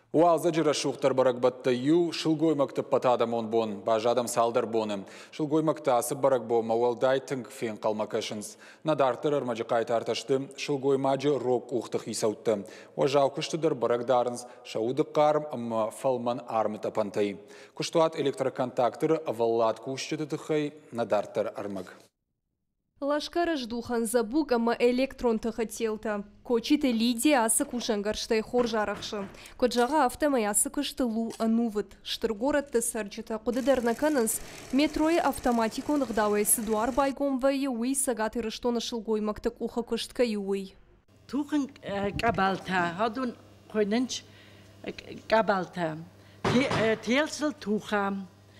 Уалза жыра шуқтар баракбатта ю, шылгой мактып патадам он бон, бажадам салдар боным. Шылгой макта асып барак бо, мауалдай тынг фен қалмакашынс. Надартыр армаджы қайтарташты, шылгой маджы рок уқтық исаутты. Ожау күштідір баракдарынс, шаудық қарым амма фалман армы тапантай. Күштуат электроконтактыры аваллат күштіді тұхай, надартыр армаг. Лашкара ждухан забук, ама электрон-то хотел-то. Кочите Лидия асы кушангарштай хор жарахшы. Коджага автомай асы кыштылу анувыт. Штыргорат-ты сарчыта. Кудыдар наканынс метрое автоматикон гдавай сыдуар байгом вайы уй сагаты рыштона шылгой мактык уха кыштка юй. Тухын кабалта, хадун койнынч кабалта. Телсыл туха.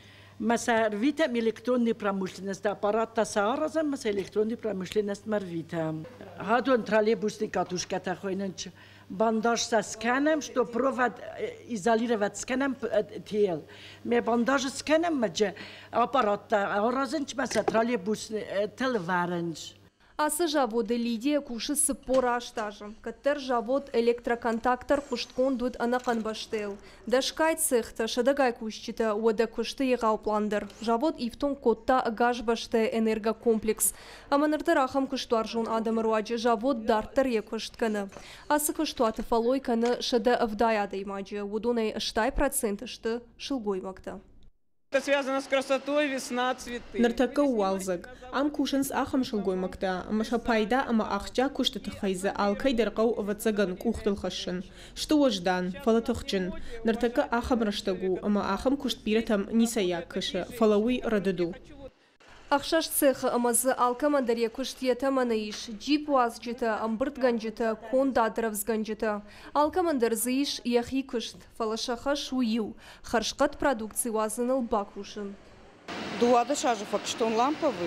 Маса рвита электронной промышленности, аппарат тасараза, маса электронной промышленности марвита. Хадон троллейбусный катушка такойненч. Бандаж со сканом, что провод изолировать сканом тел. Мы бандаж сканом, маджа аппарат таразенч, маса троллейбусный телеваренч. Асы жаводы Лидия кушы сыппора аштажы. Каттер жавод электроконтактор кушткон дуд анакан баштел. Дашкай цехта шадагай кушчита уада кушты егау пландыр. Жавод ифтон котта гаш башты энергокомплекс. Аманырдыр ахам куштуаржон адамыруаджы жавод дартыр е куштканы. Асы куштуаты фалойканы шада авдаяды имаджы. Удонай 6% шты шылгой макта. Это связано с красотой, весна, цветы. Нартака уалзаг. Ам кушанс ахам шылгой макта. Маша пайда ама ахча куштата хайза. Алкай дарқау вацаган кухтыл хашын. Что вождан, фалатохчын. Нартака ахам раштагу. Ама ахам кушт пиратам нисая кышы. Фалауи рададу. Ахшаш цеха амазы алкамандарья куштьета манаиш, джип уазджита, амбырт ганджита, кон дадравз ганджита. Алкамандар зыиш яхи кушт, фалашаха шую, харшкат продукции уазыныл бакушын. Дуада шажы факт, что он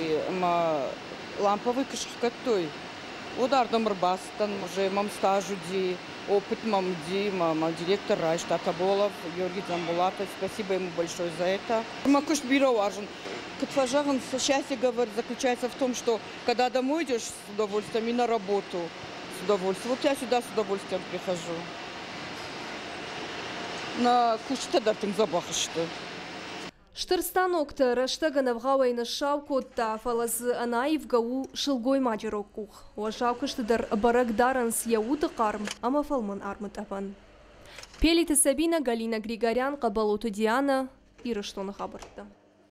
ламповый кышхкат той. Удардам рбастан, уже мам стажу ди, опыт мам ди, мама директор Райшта Таболов, Георгий Замбулатов, спасибо ему большое за это. Макуш бюро важен. Катфажаган счастье, говорит, заключается в том, что когда домой идешь с удовольствием и на работу с удовольствием. Вот я сюда с удовольствием прихожу. На кушта дартын забахышты. Штырстанокта раштагана вгауайны шаукотта фалазы анаив гау шылгой маджирокух. Уашаукыштыдар барагдаранс яуты қарм, ама фалман армы тапан. Пелиты Сабина, Галина Григорян, Кабалоту Диана и Раштона Хабарта.